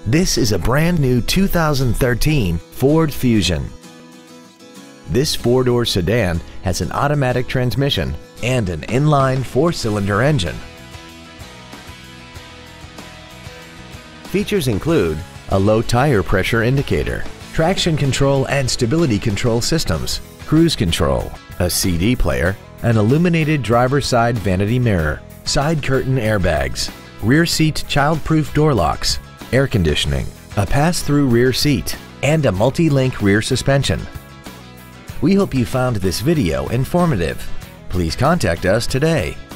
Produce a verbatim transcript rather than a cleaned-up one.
This is a brand new two thousand thirteen Ford Fusion. This four-door sedan has an automatic transmission and an inline four-cylinder engine. Features include a low tire pressure indicator, traction control and stability control systems, cruise control, a C D player, an illuminated driver's side vanity mirror, side curtain airbags, rear seat child-proof door locks, air conditioning, a pass-through rear seat, and a multi-link rear suspension. We hope you found this video informative. Please contact us today.